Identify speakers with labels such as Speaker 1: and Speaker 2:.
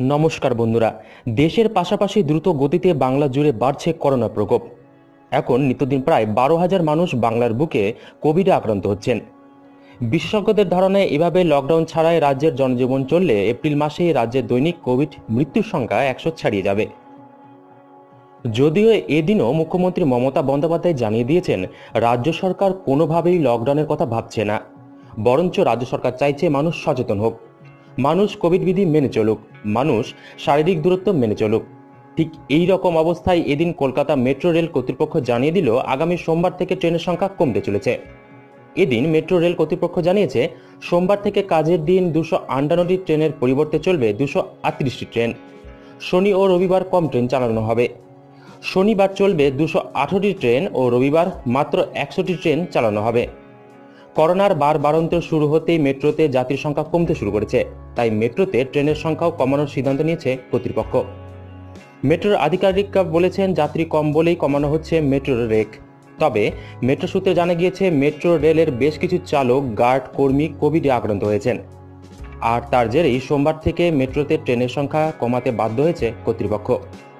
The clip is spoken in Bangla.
Speaker 1: নমস্কার বন্ধুরা। দেশের পাশাপাশি দ্রুত গতিতে বাংলা জুড়ে বাড়ছে করোনা প্রকোপ। এখন নিত্যদিন প্রায় 12,000 মানুষ বাংলার বুকে কোভিডে আক্রান্ত হচ্ছেন। বিশেষজ্ঞদের ধারণায় এভাবে লকডাউন ছাড়াই রাজ্যের জনজীবন চললে এপ্রিল মাসেই রাজ্যের দৈনিক কোভিড মৃত্যুর সংখ্যা 100 ছাড়িয়ে যাবে। যদিও এদিনও মুখ্যমন্ত্রী মমতা বন্দ্যোপাধ্যায় জানিয়ে দিয়েছেন রাজ্য সরকার কোনোভাবেই লকডাউনের কথা ভাবছে না, বরঞ্চ রাজ্য সরকার চাইছে মানুষ সচেতন হোক, মানুষ কোভিড বিধি মেনে চলুক, মানুষ শারীরিক দূরত্ব মেনে চলুক। ঠিক এই রকম অবস্থায় এদিন কলকাতা মেট্রো রেল কর্তৃপক্ষ জানিয়ে দিল আগামী সোমবার থেকে ট্রেনের সংখ্যা কমতে চলেছে। এদিন মেট্রো রেল কর্তৃপক্ষ জানিয়েছে সোমবার থেকে কাজের দিন 258টি ট্রেনের পরিবর্তে চলবে 238টি ট্রেন। শনি ও রবিবার কম ট্রেন চালানো হবে। শনিবার চলবে 218টি ট্রেন ও রবিবার মাত্র 100টি ট্রেন চালানো হবে। করোনার বাড়ন্ত শুরু হতেই মেট্রোতে যাত্রীর সংখ্যা কমতে শুরু করেছে, তাই মেট্রোতে ট্রেনের সংখ্যাও কমানোর সিদ্ধান্ত নিয়েছে কর্তৃপক্ষ। মেট্রোর আধিকারিকরা বলেছেন যাত্রী কম বলেই কমানো হচ্ছে মেট্রোর রেক। তবে মেট্রো সূত্রে জানা গিয়েছে মেট্রো রেলের বেশ কিছু চালক, গার্ড, কর্মী কোভিডে আক্রান্ত হয়েছেন, আর তার জেরেই সোমবার থেকে মেট্রোতে ট্রেনের সংখ্যা কমাতে বাধ্য হয়েছে কর্তৃপক্ষ।